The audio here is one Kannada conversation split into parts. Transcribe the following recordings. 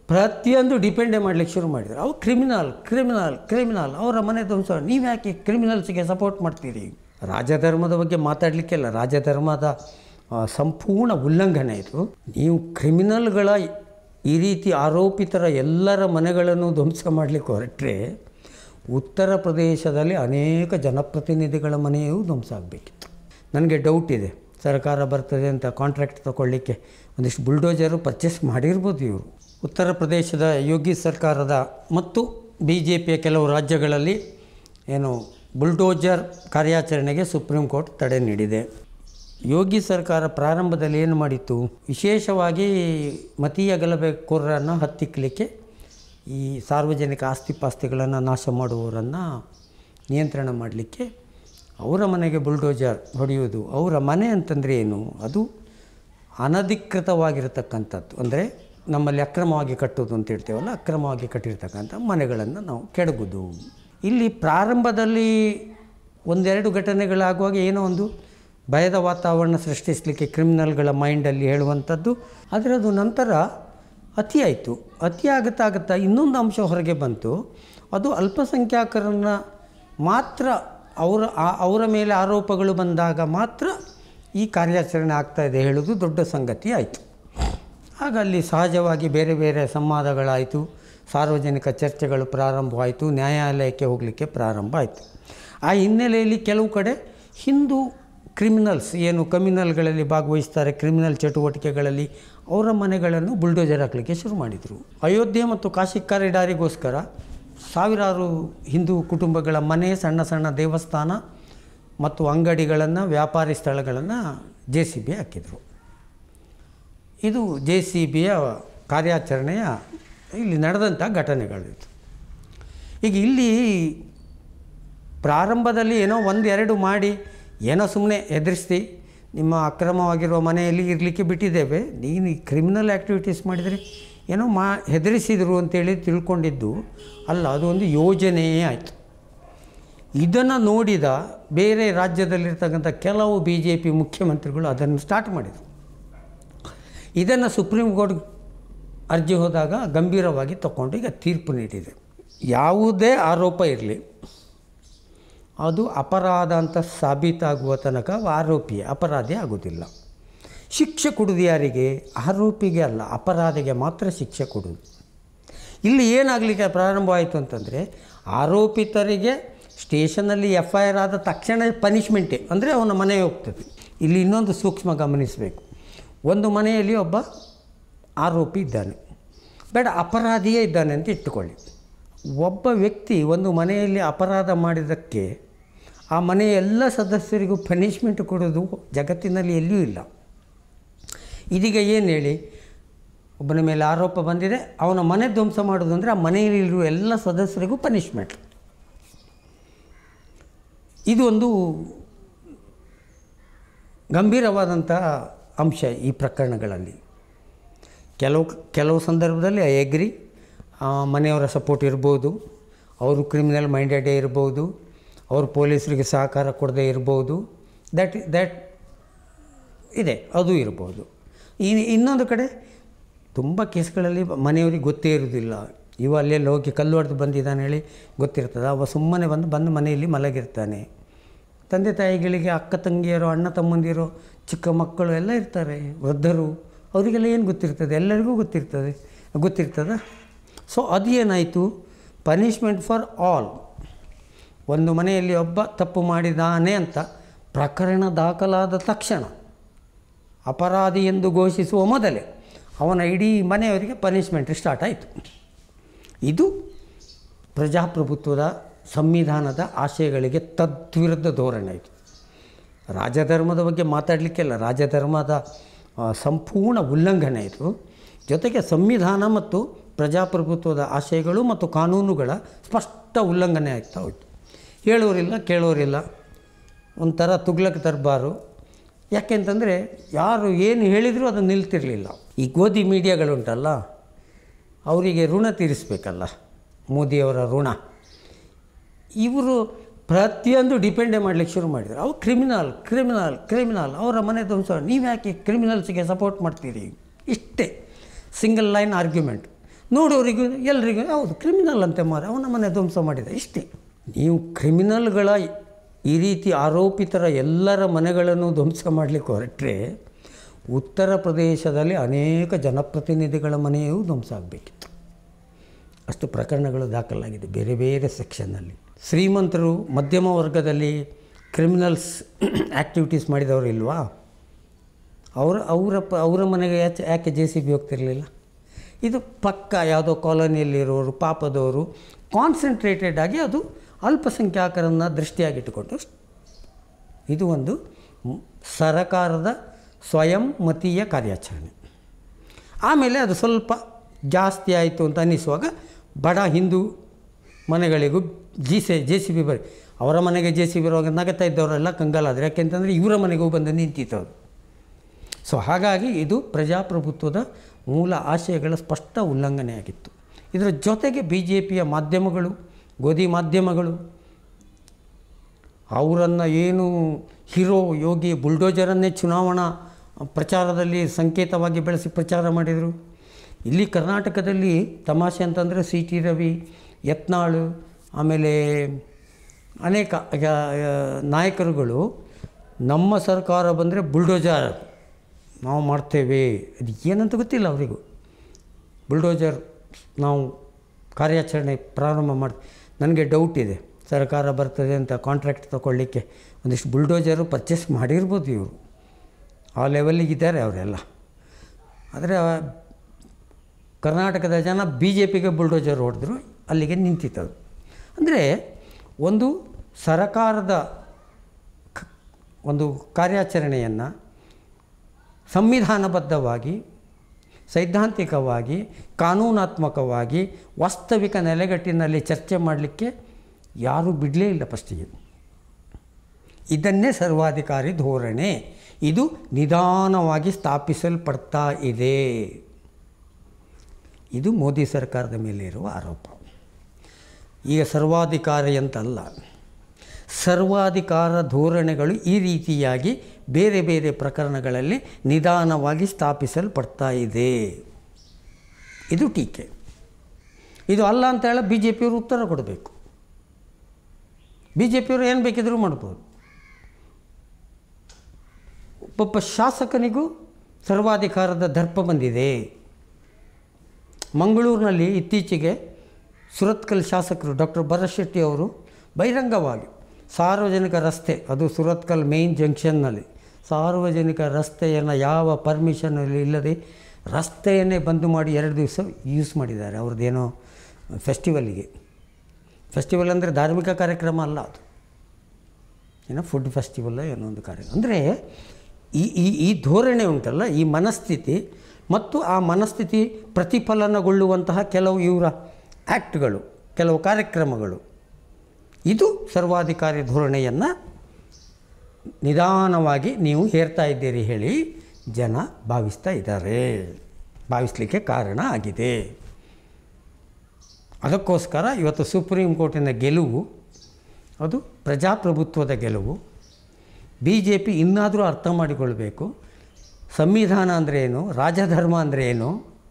ಪ್ರತಿಯೊಂದು ಡಿಪೆಂಡೇ ಮಾಡಲಿಕ್ಕೆ ಶುರು ಮಾಡಿದರು. ಅವ್ರು ಕ್ರಿಮಿನಲ್ ಅವರ ಮನೆ ಧ್ವಂಸ, ನೀವು ಯಾಕೆ ಕ್ರಿಮಿನಲ್ಸ್ಗೆ ಸಪೋರ್ಟ್ ಮಾಡ್ತೀರಿ? ರಾಜಧರ್ಮದ ಬಗ್ಗೆ ಮಾತಾಡಲಿಕ್ಕೆಲ್ಲ, ರಾಜಧರ್ಮದ ಸಂಪೂರ್ಣ ಉಲ್ಲಂಘನೆ ಇದು. ನೀವು ಕ್ರಿಮಿನಲ್ಗಳ ಈ ರೀತಿ ಆರೋಪಿತರ ಎಲ್ಲರ ಮನೆಗಳನ್ನು ಧ್ವಂಸ ಮಾಡಲಿಕ್ಕೆ ಹೊರಟ್ರೆ ಉತ್ತರ ಪ್ರದೇಶದಲ್ಲಿ ಅನೇಕ ಜನಪ್ರತಿನಿಧಿಗಳ ಮನೆಯೂ ಧ್ವಂಸ ಆಗಬೇಕಿತ್ತು. ನನಗೆ ಡೌಟ್ ಇದೆ, ಸರ್ಕಾರ ಬರ್ತದೆ ಅಂತ ಕಾಂಟ್ರಾಕ್ಟ್ ತಗೊಳ್ಳಿಕ್ಕೆ ಒಂದಿಷ್ಟು ಬುಲ್ಡೋಜರು ಪರ್ಚೇಸ್ ಮಾಡಿರ್ಬೋದು ಇವರು. ಉತ್ತರ ಪ್ರದೇಶದ ಯೋಗಿ ಸರ್ಕಾರದ ಮತ್ತು BJPಯ ಕೆಲವು ರಾಜ್ಯಗಳಲ್ಲಿ ಏನು ಬುಲ್ಡೋಜರ್ ಕಾರ್ಯಾಚರಣೆಗೆ ಸುಪ್ರೀಂ ಕೋರ್ಟ್ ತಡೆ ನೀಡಿದೆ. ಯೋಗಿ ಸರ್ಕಾರ ಪ್ರಾರಂಭದಲ್ಲಿ ಏನು ಮಾಡಿತ್ತು, ವಿಶೇಷವಾಗಿ ಮತೀಯ ಗಲಭೆಕೋರರನ್ನು ಹತ್ತಿಕ್ಕಲಿಕ್ಕೆ ಈ ಸಾರ್ವಜನಿಕ ಆಸ್ತಿಪಾಸ್ತಿಗಳನ್ನು ನಾಶ ಮಾಡುವವರನ್ನು ನಿಯಂತ್ರಣ ಮಾಡಲಿಕ್ಕೆ ಅವರ ಮನೆಗೆ ಬುಲ್ಡೋಜರ್ ಹೊಡೆಯುವುದು. ಅವರ ಮನೆ ಅಂತಂದರೆ ಏನು, ಅದು ಅನಧಿಕೃತವಾಗಿರತಕ್ಕಂಥದ್ದು, ಅಂದರೆ ನಮ್ಮಲ್ಲಿ ಅಕ್ರಮವಾಗಿ ಕಟ್ಟೋದು ಅಂತ ಹೇಳ್ತೇವಲ್ಲ, ಅಕ್ರಮವಾಗಿ ಕಟ್ಟಿರ್ತಕ್ಕಂಥ ಮನೆಗಳನ್ನು ನಾವು ಕೆಡಗೋದು. ಇಲ್ಲಿ ಪ್ರಾರಂಭದಲ್ಲಿ ಒಂದೆರಡು ಘಟನೆಗಳಾಗುವಾಗ ಏನೋ ಒಂದು ಭಯದ ವಾತಾವರಣ ಸೃಷ್ಟಿಸಲಿಕ್ಕೆ ಕ್ರಿಮಿನಲ್ಗಳ ಮೈಂಡಲ್ಲಿ ಹೇಳುವಂಥದ್ದು. ಆದರೆ ಅದು ನಂತರ ಅತಿಯಾಯಿತು. ಅತಿ ಆಗುತ್ತಾ ಇನ್ನೊಂದು ಅಂಶ ಹೊರಗೆ ಬಂತು. ಅದು ಅಲ್ಪಸಂಖ್ಯಾತರನ್ನು ಮಾತ್ರ ಅವರ ಮೇಲೆ ಆರೋಪಗಳು ಬಂದಾಗ ಮಾತ್ರ ಈ ಕಾರ್ಯಾಚರಣೆ ಆಗ್ತಾಯಿದೆ ಹೇಳೋದು ದೊಡ್ಡ ಸಂಗತಿ ಆಯಿತು. ಆಗ ಅಲ್ಲಿ ಸಹಜವಾಗಿ ಬೇರೆ ಬೇರೆ ಸಂವಾದಗಳಾಯಿತು, ಸಾರ್ವಜನಿಕ ಚರ್ಚೆಗಳು ಪ್ರಾರಂಭವಾಯಿತು, ನ್ಯಾಯಾಲಯಕ್ಕೆ ಹೋಗಲಿಕ್ಕೆ ಪ್ರಾರಂಭ ಆಯಿತು. ಆ ಹಿನ್ನೆಲೆಯಲ್ಲಿ ಕೆಲವು ಕಡೆ ಹಿಂದೂ ಕ್ರಿಮಿನಲ್ಸ್ ಏನು ಕಮ್ಯುನಲ್ಗಳಲ್ಲಿ ಭಾಗವಹಿಸ್ತಾರೆ, ಕ್ರಿಮಿನಲ್ ಚಟುವಟಿಕೆಗಳಲ್ಲಿ, ಅವರ ಮನೆಗಳನ್ನು ಬುಲ್ಡೋಜರ್ ಹಾಕಲಿಕ್ಕೆ ಶುರು ಮಾಡಿದರು. ಅಯೋಧ್ಯೆ ಮತ್ತು ಕಾಶಿ ಕಾರಿಡಾರಿಗೋಸ್ಕರ ಸಾವಿರಾರು ಹಿಂದೂ ಕುಟುಂಬಗಳ ಮನೆ, ಸಣ್ಣ ಸಣ್ಣ ದೇವಸ್ಥಾನ ಮತ್ತು ಅಂಗಡಿಗಳನ್ನು, ವ್ಯಾಪಾರಿ ಸ್ಥಳಗಳನ್ನು JCB ಹಾಕಿದರು. ಇದು JCBಯ ಕಾರ್ಯಾಚರಣೆಯ ಇಲ್ಲಿ ನಡೆದಂಥ ಘಟನೆಗಳಿತ್ತು. ಈಗ ಇಲ್ಲಿ ಪ್ರಾರಂಭದಲ್ಲಿ ಏನೋ ಒಂದೆರಡು ಮಾಡಿ ಏನೋ ಸುಮ್ಮನೆ ಹೆದರಿಸಿ ನಿಮ್ಮ ಅಕ್ರಮವಾಗಿರುವ ಮನೆಯಲ್ಲಿ ಇರಲಿಕ್ಕೆ ಬಿಟ್ಟಿದ್ದೇವೆ, ನೀನು ಈ ಕ್ರಿಮಿನಲ್ ಆ್ಯಕ್ಟಿವಿಟೀಸ್ ಮಾಡಿದರೆ ಏನೋ ಹೆದರಿಸಿದರು ಅಂತೇಳಿ ತಿಳ್ಕೊಂಡಿದ್ದು ಅಲ್ಲ, ಅದು ಒಂದು ಯೋಜನೆಯೇ ಆಯಿತು. ಇದನ್ನು ನೋಡಿದ ಬೇರೆ ರಾಜ್ಯದಲ್ಲಿರ್ತಕ್ಕಂಥ ಕೆಲವು BJP ಮುಖ್ಯಮಂತ್ರಿಗಳು ಅದನ್ನು ಸ್ಟಾರ್ಟ್ ಮಾಡಿದರು. ಇದನ್ನು ಸುಪ್ರೀಂ ಕೋರ್ಟ್ ಅರ್ಜಿ ಹೋದಾಗ ಗಂಭೀರವಾಗಿ ತಗೊಂಡು ಈಗ ತೀರ್ಪು ನೀಡಿದೆ. ಯಾವುದೇ ಆರೋಪ ಇರಲಿ, ಅದು ಅಪರಾಧ ಅಂತ ಸಾಬೀತಾಗುವ ತನಕ ಆರೋಪಿ ಅಪರಾಧಿ ಆಗೋದಿಲ್ಲ. ಶಿಕ್ಷೆ ಕೊಡೋದು ಯಾರಿಗೆ? ಆರೋಪಿಗೆ ಅಲ್ಲ, ಅಪರಾಧಿಗೆ ಮಾತ್ರ ಶಿಕ್ಷೆ ಕೊಡೋದು. ಇಲ್ಲಿ ಏನಾಗಲಿಕ್ಕೆ ಪ್ರಾರಂಭವಾಯಿತು ಅಂತಂದರೆ, ಆರೋಪಿತರಿಗೆ ಸ್ಟೇಷನಲ್ಲಿ FIR ಆದ ತಕ್ಷಣ ಪನಿಷ್ಮೆಂಟೇ, ಅಂದರೆ ಅವನ ಮನೆಗೆ ಹೋಗ್ತದೆ. ಇಲ್ಲಿ ಇನ್ನೊಂದು ಸೂಕ್ಷ್ಮ ಗಮನಿಸಬೇಕು. ಒಂದು ಮನೆಯಲ್ಲಿ ಒಬ್ಬ ಆರೋಪಿ ಇದ್ದಾನೆ, ಬೇಡ ಅಪರಾಧಿಯೇ ಇದ್ದಾನೆ ಅಂತ ಇಟ್ಟುಕೊಳ್ಳಿ. ಒಬ್ಬ ವ್ಯಕ್ತಿ ಒಂದು ಮನೆಯಲ್ಲಿ ಅಪರಾಧ ಮಾಡಿದ್ದಕ್ಕೆ ಆ ಮನೆಯ ಎಲ್ಲ ಸದಸ್ಯರಿಗೂ ಪನಿಷ್ಮೆಂಟ್ ಕೊಡೋದು ಜಗತ್ತಿನಲ್ಲಿ ಎಲ್ಲಿಯೂ ಇಲ್ಲ. ಇದೀಗ ಏನು ಹೇಳಿ, ಒಬ್ಬನ ಮೇಲೆ ಆರೋಪ ಬಂದಿದೆ, ಅವನ ಮನೆ ಧ್ವಂಸ ಮಾಡೋದು ಅಂದರೆ ಆ ಮನೆಯಲ್ಲಿರುವ ಎಲ್ಲ ಸದಸ್ಯರಿಗೂ ಪನಿಷ್ಮೆಂಟ್. ಇದು ಒಂದು ಗಂಭೀರವಾದಂಥ ಅಂಶ ಈ ಪ್ರಕರಣಗಳಲ್ಲಿ. ಕೆಲವು ಸಂದರ್ಭದಲ್ಲಿ ಐ ಅಗ್ರಿ, ಮನೆಯವರ ಸಪೋರ್ಟ್ ಇರ್ಬೋದು, ಅವರು ಕ್ರಿಮಿನಲ್ ಮೈಂಡೆಡೇ ಇರ್ಬೋದು, ಅವರು ಪೊಲೀಸರಿಗೆ ಸಹಕಾರ ಕೊಡದೇ ಇರ್ಬೋದು, ದ್ಯಾಟ್ ಇದೆ, ಅದು ಇರ್ಬೋದು. ಇನ್ನೊಂದು ಕಡೆ ತುಂಬ ಕೇಸ್ಗಳಲ್ಲಿ ಮನೆಯವರಿಗೆ ಗೊತ್ತೇ ಇರೋದಿಲ್ಲ, ಇವ ಅಲ್ಲೆಲ್ಲಿ ಹೋಗಿ ಕಲ್ಲು ಹೊಡೆದು ಬಂದಿದ್ದಾನೆ ಹೇಳಿ ಗೊತ್ತಿರ್ತದೆ. ಅವ ಸುಮ್ಮನೆ ಬಂದು ಮನೆಯಲ್ಲಿ ಮಲಗಿರ್ತಾನೆ. ತಂದೆ ತಾಯಿಗಳಿಗೆ ಅಕ್ಕ ತಂಗಿಯರು, ಅಣ್ಣ ತಮ್ಮಂದಿರು, ಚಿಕ್ಕ ಮಕ್ಕಳು ಎಲ್ಲ ಇರ್ತಾರೆ, ವೃದ್ಧರು, ಅವರಿಗೆಲ್ಲ ಏನು ಗೊತ್ತಿರ್ತದೆ? ಎಲ್ಲರಿಗೂ ಗೊತ್ತಿರ್ತದ. ಸೊ ಅದು ಏನಾಯಿತು, ಪನಿಷ್ಮೆಂಟ್ ಫಾರ್ ಆಲ್. ಒಂದು ಮನೆಯಲ್ಲಿ ಒಬ್ಬ ತಪ್ಪು ಮಾಡಿದ್ದಾನೆ ಅಂತ ಪ್ರಕರಣ ದಾಖಲಾದ ತಕ್ಷಣ ಅಪರಾಧಿ ಎಂದು ಘೋಷಿಸುವ ಮೊದಲೇ ಅವನ ಇಡೀ ಮನೆಯವರಿಗೆ ಪನಿಷ್ಮೆಂಟ್ ಸ್ಟಾರ್ಟ್ ಆಯಿತು. ಇದು ಪ್ರಜಾಪ್ರಭುತ್ವದ ಸಂವಿಧಾನದ ಆಶಯಗಳಿಗೆ ತದ್ವಿರುದ್ಧ ಧೋರಣೆ ಇದು. ರಾಜಧರ್ಮದ ಬಗ್ಗೆ ಮಾತಾಡಲಿಕ್ಕೆಲ್ಲ, ರಾಜಧರ್ಮದ ಸಂಪೂರ್ಣ ಉಲ್ಲಂಘನೆ ಇದು. ಜೊತೆಗೆ ಸಂವಿಧಾನ ಮತ್ತು ಪ್ರಜಾಪ್ರಭುತ್ವದ ಆಶಯಗಳು ಮತ್ತು ಕಾನೂನುಗಳ ಸ್ಪಷ್ಟ ಉಲ್ಲಂಘನೆ ಆಗ್ತಾ ಹೋಯಿತು. ಹೇಳೋರಿಲ್ಲ ಕೇಳೋರಿಲ್ಲ, ಒಂಥರ ತುಗ್ಲಕ್ ದರ್ಬಾರು. ಯಾಕೆಂತಂದರೆ ಯಾರು ಏನು ಹೇಳಿದರೂ ಅದು ನಿಲ್ತಿರಲಿಲ್ಲ. ಈ ಗೋಧಿ ಮೀಡಿಯಾಗಳುಂಟಲ್ಲ, ಅವರಿಗೆ ಋಣ ತೀರಿಸಬೇಕಲ್ಲ, ಮೋದಿಯವರ ಋಣ. ಇವರು ಪ್ರತಿಯೊಂದು ಡಿಪೆಂಡೇ ಮಾಡಲಿಕ್ಕೆ ಶುರು ಮಾಡಿದರು. ಅವ್ರು ಕ್ರಿಮಿನಲ್ ಅವರ ಮನೆ ಧ್ವಂಸ, ನೀವು ಯಾಕೆ ಕ್ರಿಮಿನಲ್ಸ್ಗೆ ಸಪೋರ್ಟ್ ಮಾಡ್ತೀರಿ? ಇಷ್ಟೇ ಸಿಂಗಲ್ ಲೈನ್ ಆರ್ಗ್ಯುಮೆಂಟ್. ನೋಡೋರಿಗೂ ಎಲ್ರಿಗೂ ಹೌದು ಕ್ರಿಮಿನಲ್ ಅಂತೆ ಮಾರೆ, ಅವನ ಮನೆ ಧ್ವಂಸ ಮಾಡಿದ, ಇಷ್ಟೇ. ನೀವು ಕ್ರಿಮಿನಲ್ಗಳ ಈ ರೀತಿ ಆರೋಪಿತರ ಎಲ್ಲರ ಮನೆಗಳನ್ನು ಧ್ವಂಸ ಮಾಡಲಿಕ್ಕೆ ಹೊರಟ್ರೆ ಉತ್ತರ ಪ್ರದೇಶದಲ್ಲಿ ಅನೇಕ ಜನಪ್ರತಿನಿಧಿಗಳ ಮನೆಯೂ ಧ್ವಂಸ ಆಗಬೇಕಿತ್ತು. ಅಷ್ಟು ಪ್ರಕರಣಗಳು ದಾಖಲಾಗಿದೆ ಬೇರೆ ಬೇರೆ ಸೆಕ್ಷನ್ನಲ್ಲಿ. ಶ್ರೀಮಂತರು ಮಧ್ಯಮ ವರ್ಗದಲ್ಲಿ ಕ್ರಿಮಿನಲ್ಸ್ ಆ್ಯಕ್ಟಿವಿಟೀಸ್ ಮಾಡಿದವರು ಇಲ್ವಾ? ಅವರ ಮನೆಗೆ ಯಾಕೆ JCB ಹೋಗ್ತಿರಲಿಲ್ಲ? ಇದು ಪಕ್ಕ ಯಾವುದೋ ಕಾಲೋನಿಯಲ್ಲಿರೋರು ಪಾಪದವರು ಕಾನ್ಸಂಟ್ರೇಟೆಡ್ ಆಗಿ ಅದು ಅಲ್ಪಸಂಖ್ಯಾತರನ್ನು ದೃಷ್ಟಿಯಾಗಿಟ್ಟುಕೊಂಡು, ಇದು ಒಂದು ಸರಕಾರದ ಸ್ವಯಂಮತೀಯ ಕಾರ್ಯಾಚರಣೆ. ಆಮೇಲೆ ಅದು ಸ್ವಲ್ಪ ಜಾಸ್ತಿ ಆಯಿತು ಅಂತ ಅನ್ನಿಸುವಾಗ ಬಡ ಹಿಂದೂ ಮನೆಗಳಿಗೂ JCB ಬರೀ ಅವರ ಮನೆಗೆ JCB ಬರುವಾಗ ನಗತಾ ಇದ್ದವರೆಲ್ಲ ಕಂಗಾಲಾದರೆ, ಯಾಕೆಂತಂದರೆ ಇವರ ಮನೆಗೂ ಬಂದು ನಿಂತಿತ್ತವರು. ಸೊ ಹಾಗಾಗಿ ಇದು ಪ್ರಜಾಪ್ರಭುತ್ವದ ಮೂಲ ಆಶಯಗಳ ಸ್ಪಷ್ಟ ಉಲ್ಲಂಘನೆಯಾಗಿತ್ತು. ಇದರ ಜೊತೆಗೆ BJPಯ ಮಾಧ್ಯಮಗಳು, ಗೋಧಿ ಮಾಧ್ಯಮಗಳು ಅವರನ್ನು ಏನು ಹೀರೋ ಯೋಗಿ ಬುಲ್ಡೋಜರನ್ನೇ ಚುನಾವಣಾ ಪ್ರಚಾರದಲ್ಲಿ ಸಂಕೇತವಾಗಿ ಬೆಳೆಸಿ ಪ್ರಚಾರ ಮಾಡಿದರು. ಇಲ್ಲಿ ಕರ್ನಾಟಕದಲ್ಲಿ ತಮಾಷೆ ಅಂತಂದರೆ CT ರವಿ, ಯತ್ನಾಳ್, ಆಮೇಲೆ ಅನೇಕ ನಾಯಕರುಗಳು ನಮ್ಮ ಸರ್ಕಾರ ಬಂದರೆ ಬುಲ್ಡೋಜರ್ ನಾವು ಮಾಡ್ತೇವೆ, ಅದು ಏನಂತ ಗೊತ್ತಿಲ್ಲ ಅವರಿಗೂ. ಬುಲ್ಡೋಜರ್ ನಾವು ಕಾರ್ಯಾಚರಣೆ ಪ್ರಾರಂಭ ಮಾಡ್ತೀವಿ. ನನಗೆ ಡೌಟ್ ಇದೆ, ಸರ್ಕಾರ ಬರ್ತದೆ ಅಂತ ಕಾಂಟ್ರಾಕ್ಟ್ ತೊಗೊಳ್ಳಿಕ್ಕೆ ಒಂದಿಷ್ಟು ಬುಲ್ಡೋಜರು ಪರ್ಚೇಸ್ ಮಾಡಿರ್ಬೋದು ಇವರು, ಆ ಲೆವೆಲ್ಲಿಗಿದ್ದಾರೆ ಅವರೆಲ್ಲ. ಆದರೆ ಕರ್ನಾಟಕದ ಜನ BJPಗೆ ಬುಲ್ಡೋಜರ್ ಹೊಡೆದ್ರು, ಅಲ್ಲಿಗೆ ನಿಂತಿತ್ತದು. ಅಂದರೆ ಒಂದು ಸರಕಾರದ ಒಂದು ಕಾರ್ಯಾಚರಣೆಯನ್ನು ಸಂವಿಧಾನಬದ್ಧವಾಗಿ, ಸೈದ್ಧಾಂತಿಕವಾಗಿ, ಕಾನೂನಾತ್ಮಕವಾಗಿ, ವಾಸ್ತವಿಕ ನೆಲೆಗಟ್ಟಿನಲ್ಲಿ ಚರ್ಚೆ ಮಾಡಲಿಕ್ಕೆ ಯಾರೂ ಬಿಡಲೇ ಇಲ್ಲ ಫಸ್ಟಿಗೆ. ಇದನ್ನೇ ಸರ್ವಾಧಿಕಾರಿ ಧೋರಣೆ, ಇದು ನಿಧಾನವಾಗಿ ಸ್ಥಾಪಿಸಲ್ಪಡ್ತಾ ಇದೆ. ಇದು ಮೋದಿ ಸರ್ಕಾರದ ಮೇಲೆ ಇರುವ ಆರೋಪ. ಈಗ ಸರ್ವಾಧಿಕಾರಿ ಅಂತಲ್ಲ, ಸರ್ವಾಧಿಕಾರ ಧೋರಣೆಗಳು ಈ ರೀತಿಯಾಗಿ ಬೇರೆ ಬೇರೆ ಪ್ರಕರಣಗಳಲ್ಲಿ ನಿಧಾನವಾಗಿ ಸ್ಥಾಪಿಸಲ್ಪಡ್ತಾ ಇದೆ. ಇದು ಟೀಕೆ. ಇದು ಅಲ್ಲ ಅಂತ ಹೇಳಿ BJPಯವರು ಉತ್ತರ ಕೊಡಬೇಕು. BJPಯವರು ಏನು ಬೇಕಿದ್ರೂ ಮಾಡ್ಬೋದು. ಒಬ್ಬೊಬ್ಬ ಶಾಸಕನಿಗೂ ಸರ್ವಾಧಿಕಾರದ ದರ್ಪ ಬಂದಿದೆ. ಮಂಗಳೂರಿನಲ್ಲಿ ಇತ್ತೀಚೆಗೆ ಸುರತ್ಕಲ್ ಶಾಸಕರು ಡಾಕ್ಟರ್ ಭರತ್ ಶೆಟ್ಟಿ ಅವರು ಬಹಿರಂಗವಾಗಿ ಸಾರ್ವಜನಿಕ ರಸ್ತೆ, ಅದು ಸುರತ್ಕಲ್ ಮೇನ್ ಜಂಕ್ಷನ್ನಲ್ಲಿ ಸಾರ್ವಜನಿಕ ರಸ್ತೆಯನ್ನು ಯಾವ ಪರ್ಮಿಷನಲ್ಲಿ ಇಲ್ಲದೆ ರಸ್ತೆಯನ್ನೇ ಬಂದು ಮಾಡಿ 2 ದಿವಸ ಯೂಸ್ ಮಾಡಿದ್ದಾರೆ. ಅವ್ರದ್ದೇನೋ ಫೆಸ್ಟಿವಲ್ಲಿಗೆ. ಫೆಸ್ಟಿವಲ್ ಅಂದರೆ ಧಾರ್ಮಿಕ ಕಾರ್ಯಕ್ರಮ ಅಲ್ಲ, ಅದು ಏನೋ ಫುಡ್ ಫೆಸ್ಟಿವಲ್ ಏನೋ ಒಂದು ಕಾರ್ಯಕ್ರಮ. ಅಂದರೆ ಈ ಧೋರಣೆ ಉಂಟಲ್ಲ, ಈ ಮನಸ್ಥಿತಿ ಮತ್ತು ಆ ಮನಸ್ಥಿತಿ ಪ್ರತಿಫಲನಗೊಳ್ಳುವಂತಹ ಕೆಲವು ಇವರ ಆ್ಯಕ್ಟ್ಗಳು, ಕೆಲವು ಕಾರ್ಯಕ್ರಮಗಳು, ಇದು ಸರ್ವಾಧಿಕಾರಿ ಧೋರಣೆಯನ್ನು ನಿಧಾನವಾಗಿ ನೀವು ಹೇರ್ತಾ ಇದ್ದೀರಿ ಹೇಳಿ ಜನ ಭಾವಿಸ್ತಾ ಇದ್ದಾರೆ, ಭಾವಿಸಲಿಕ್ಕೆ ಕಾರಣ ಆಗಿದೆ. ಅದಕ್ಕೋಸ್ಕರ ಇವತ್ತು ಸುಪ್ರೀಂ ಕೋರ್ಟಿನ ಗೆಲುವು ಅದು ಪ್ರಜಾಪ್ರಭುತ್ವದ ಗೆಲುವು. BJP ಇನ್ನಾದರೂ ಅರ್ಥ ಮಾಡಿಕೊಳ್ಬೇಕು, ಸಂವಿಧಾನ ಅಂದರೆ ಏನು, ರಾಜಧರ್ಮ ಅಂದರೆ ಏನು,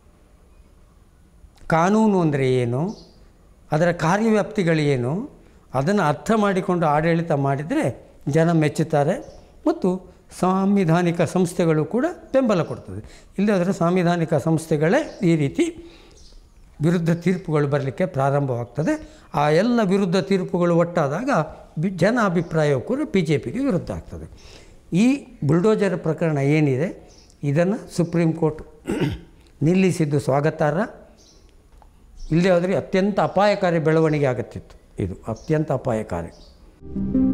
ಕಾನೂನು ಅಂದರೆ ಏನು, ಅದರ ಕಾರ್ಯವ್ಯಾಪ್ತಿಗಳೇನು, ಅದನ್ನು ಅರ್ಥ ಮಾಡಿಕೊಂಡು ಆಡಳಿತ ಮಾಡಿದರೆ ಜನ ಮೆಚ್ಚುತ್ತಾರೆ ಮತ್ತು ಸಾಂವಿಧಾನಿಕ ಸಂಸ್ಥೆಗಳು ಕೂಡ ಬೆಂಬಲ ಕೊಡ್ತದೆ. ಇಲ್ಲದಾದರೆ ಸಾಂವಿಧಾನಿಕ ಸಂಸ್ಥೆಗಳೇ ಈ ರೀತಿ ವಿರುದ್ಧ ತೀರ್ಪುಗಳು ಬರಲಿಕ್ಕೆ ಪ್ರಾರಂಭವಾಗ್ತದೆ. ಆ ಎಲ್ಲ ವಿರುದ್ಧ ತೀರ್ಪುಗಳು ಒಟ್ಟಾದಾಗ ಜನ ಅಭಿಪ್ರಾಯವೂ ಕೂಡ BJPಗೆ ವಿರುದ್ಧ ಆಗ್ತದೆ. ಈ ಬುಲ್ಡೋಜರ್ ಪ್ರಕರಣ ಏನಿದೆ ಇದನ್ನು ಸುಪ್ರೀಂ ಕೋರ್ಟ್ ನಿಲ್ಲಿಸಿದ್ದು ಸ್ವಾಗತಾರ್ಹ. ಇಲ್ಲೇ ಹೋದರೆ ಅತ್ಯಂತ ಅಪಾಯಕಾರಿ ಬೆಳವಣಿಗೆ ಆಗುತ್ತಿತ್ತು. ಇದು ಅತ್ಯಂತ ಅಪಾಯಕಾರಿ.